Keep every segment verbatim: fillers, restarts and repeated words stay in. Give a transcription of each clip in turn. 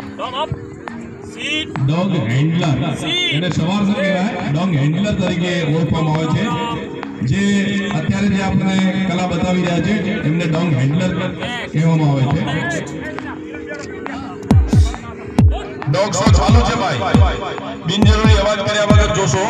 Dog handler એને સવાર શું કહેવાય? ડોગ હેન્ડલર તરીકે ઓળખવામાં આવે છે. જે અત્યારે જે આપણે કલા બતાવી રહ્યા છે એમને ડોગ હેન્ડલર કહેવામાં આવે છે. ડોગ શો ચાલુ છે ભાઈ, બિનજરૂરી અવાજ કર્યા વગર જોશો.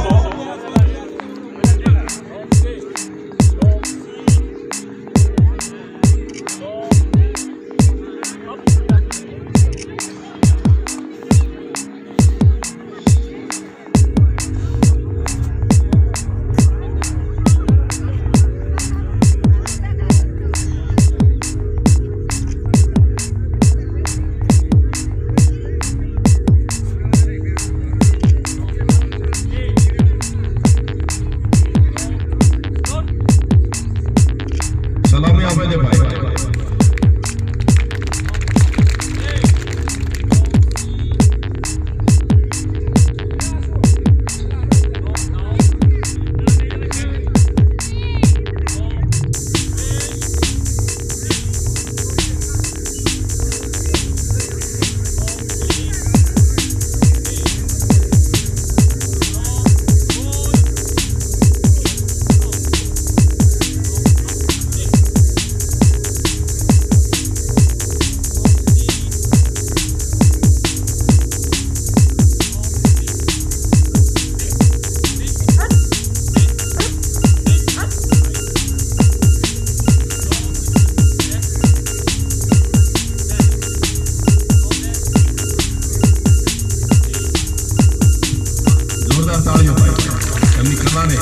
સલામી આપે છે ભાઈ. તાળીઓ ભાઈ એમની કલાને.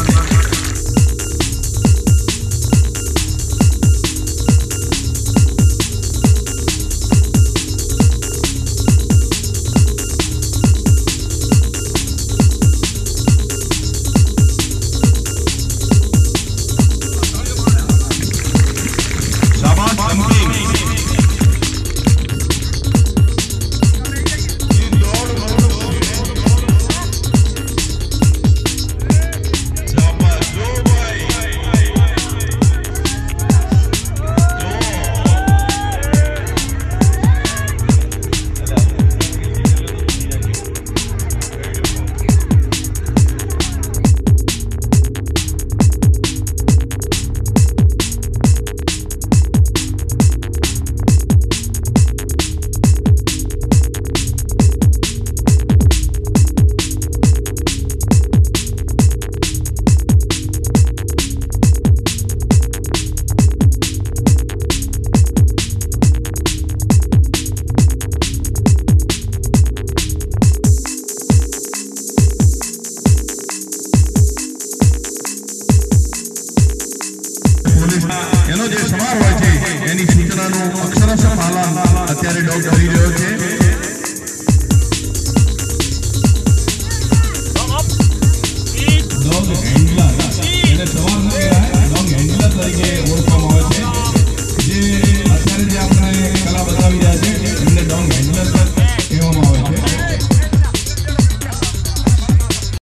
એનો જે સવાર હોય છે એની સૂચનાનું અક્ષરશઃ પાલન અત્યારે ડોગ કરી રહ્યો છે.